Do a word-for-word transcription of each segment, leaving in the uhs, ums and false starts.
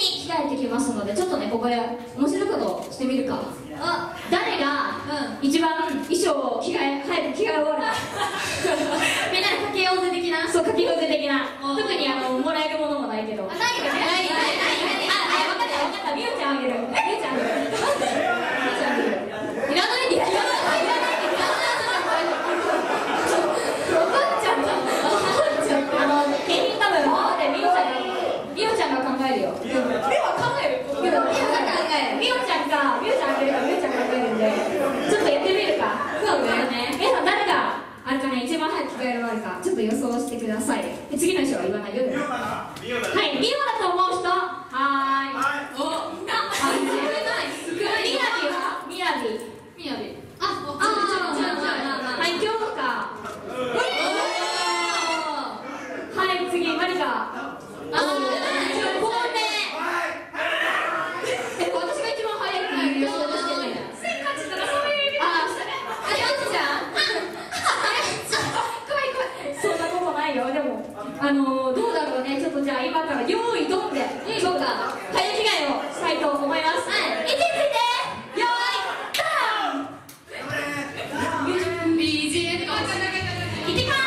に着替えてきますので、ちょっとねここで面白いことをしてみるか。あ、誰が一番衣装を着替え早く着替え終わるかみんなでかけようぜ的な。そう、かけようぜ的な。特にあのもらえるものもないけど。あ、ないよね。ないないない。あ、分かった分かった。みおちゃんあげる。みおちゃんあげる。みおちゃんあげる。いらないでいらないでいらないでいらないで。分かっちゃった。分かっちゃった。あの景品多分あでみおちゃんがみおちゃんが考えるよ。みお考える。みおが考える。みおちゃんがみおちゃんあげるからみおちゃん考えるんで、ちょっとやってみるか。そうだよね。皆さん誰があれかね、一番早く着替えられるかちょっと予想してください。で次の人は言わないよ。はい、みおだと思う人。はーい。お、みなみはみやびみやび。あ、ああ、はい、今日か。はい、次マリカ。ああ、孔明。え、私が一番早い予想してない。せっかちとかそういう意味。ああ、あやんちゃん。怖い怖い。そんなことないよ。でもあのどうだろうね。ちょっとじゃあ今から用意ドンでそうか早着替えをしたいと思います。はい、位置ついて用意ドン。ビージーエム いってきます。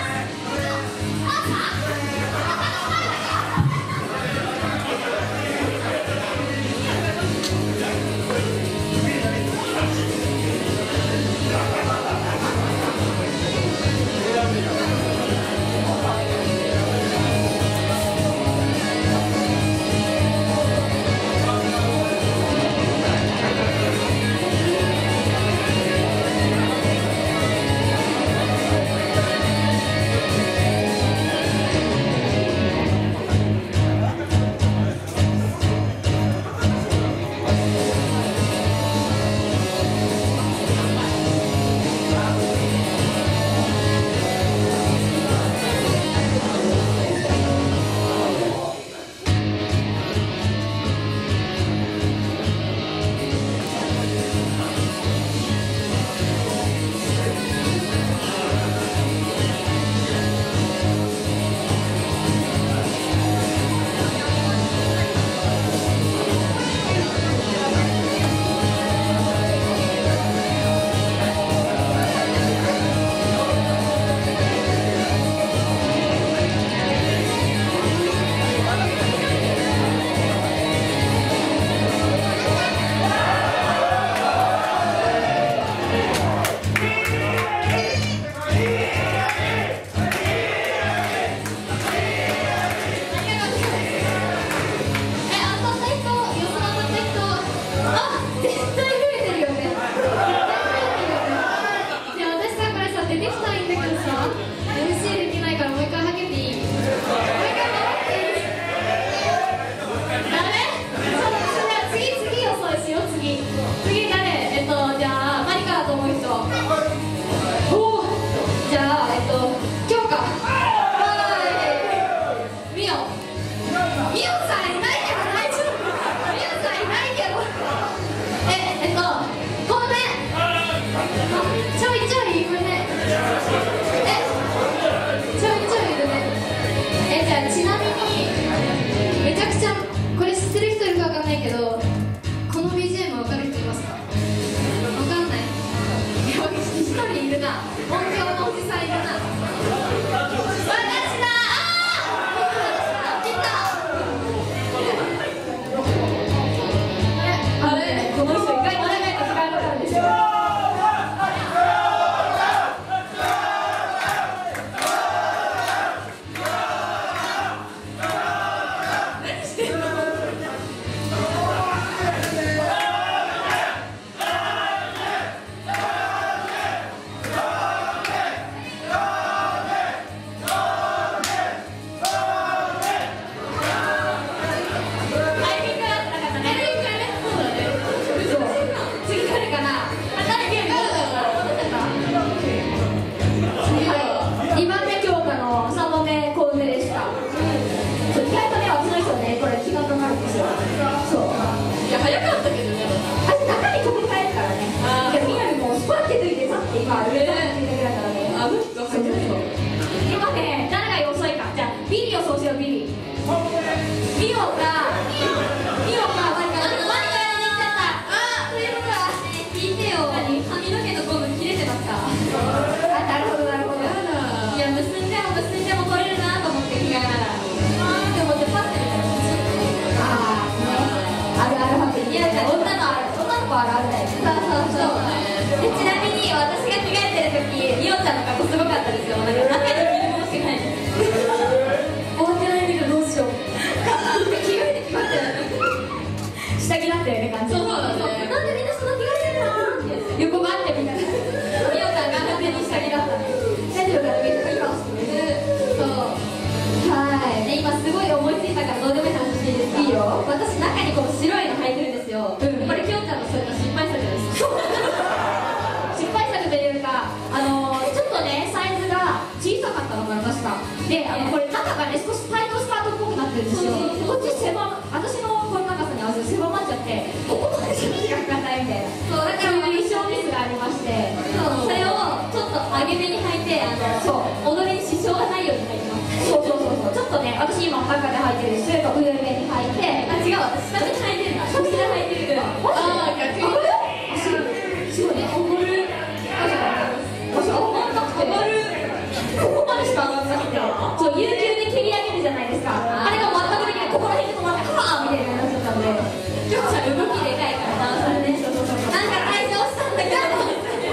ぱあるあるだよ。そうそうそう。でちなみに私が着替えてる時、みおちゃんの格好すごかったですよ。なんか中に着るものしかない。終わってないんだけどどうしよう。着替えてきましたよね。下着だったよね感じ。そうだね。なんでみんなそんな着替えてるのって横があってみたいな。みおちゃんが完全に下着だったね。大丈夫かな、めっちゃ今そうはいで今すごい思いついたからどうでもいい話していいですか。いいよ。私中にこの白いの履いてるんですよ、うん、これきょんちゃんのそういった失敗作です失敗作というか、あのー、ちょっとねサイズが小さかったのかな確かで、あのこれ中がね少しタイトスカートっぽくなってるんですよ。こっち狭私のこの長さに合わせて狭まっちゃってここまでしかが硬いみたいな。そうだから衣装ミスがありまして、そうそれをちょっと上げ目に履いて、あのそう踊りに支障がないように履いてます。そうそうそうそう。ちょっとね私今中で履いてるし、それと上目に履いて、あ違う私下で履いてるんだ。下で履いてる。ああ逆にすごいね。上がる。上がんなくてここまでしか上がんなくて、そう有給で蹴り上げるじゃないですか。あれが全くできない。ここら辺で止まってはぁみたいな感じだったので、きょんちゃん動きでかいからダンサーでね。そうそうそう。なんか退場したんだけど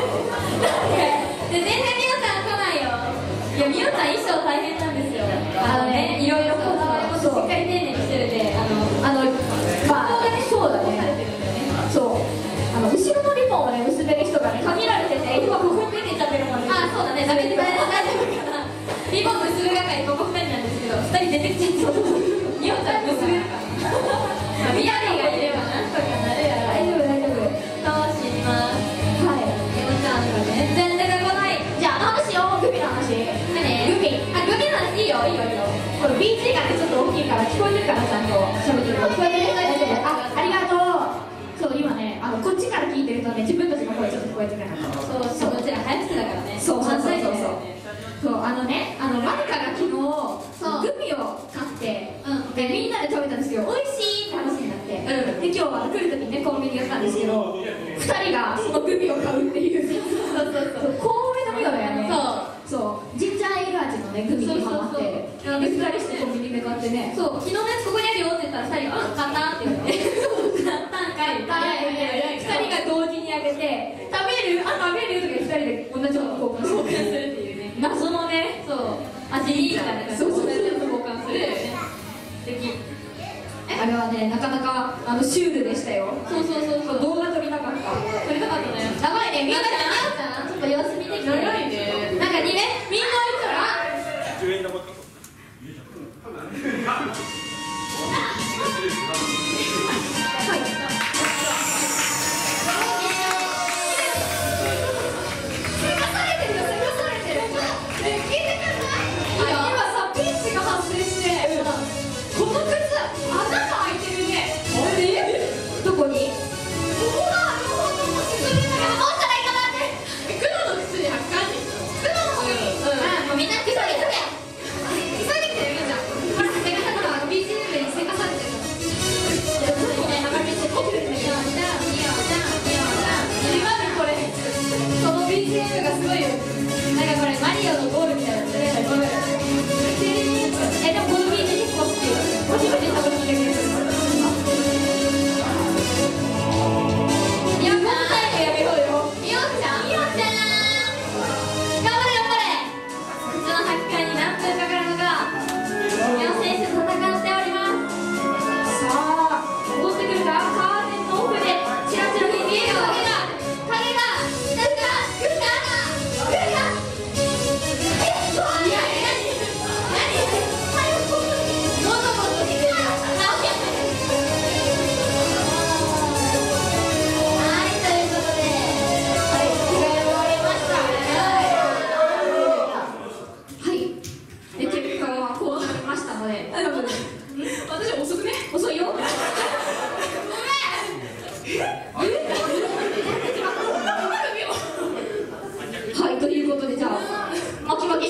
で全然みおちゃん来ないよ。いやみおちゃん衣装大変なんですよ。あのねいろいろこだわりもしっかり丁寧にしてるんで、あのあのまあそうだね。そうあの後ろのリボンをね結べる人がね限られてて、今ここに出てちゃってるもんね。あそうだね。ダメ大丈夫かな。リボン結ぶ係ここふたりなんですけど、ふたり出てきちゃってみおちゃん結べるからみやびがいればなんとかなるやろ。大丈夫大丈夫。通します。はいみおちゃんが全然出てこない。じゃああの話よ。グミの話。何グミ。あグミの話いいよいいよいいよ。これ ビージー がねちょっと大きいから聞こえてるからちゃんと喋ってる。聞こえてる。大丈夫。あありがとう。そう今ねあのこっちから聞いてるとね自分たちの声ちょっと聞こえてなかった。そうそううちら早口だからね。そうそうそうそうそう。あのねあのマリカが昨日グミを買って、うん、でみんなで食べたんですけど美味しいって話になって、うん、で今日は来る時にねコンビニ寄ったんですけどふたりがそのグミを買うっていうそうそうそうコーンのミオだよね。そうそうジンジャーエール味のねグミにハマって、でふたりしてコンビニで買ってね、そう昨日のやつここにあるよって言ったらふたりが「買った」って言われて「買ったんかい」みたいなふたりが同時にあげて「食べる？あ食べる？」とかふたりで同じもの交換するっていうね謎のね、そう味いいみたいな感じで同じやつ交換する素敵。あれはねなかなかあのシュールでしたよ。そうそうそうそう。動画撮りたかった。撮りたかったね。長いね。みおちゃんちょっと様子見てきて。長いね。なんかにねみんないるからじゅうえん玉と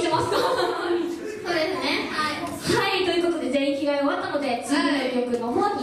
ので次の曲の方に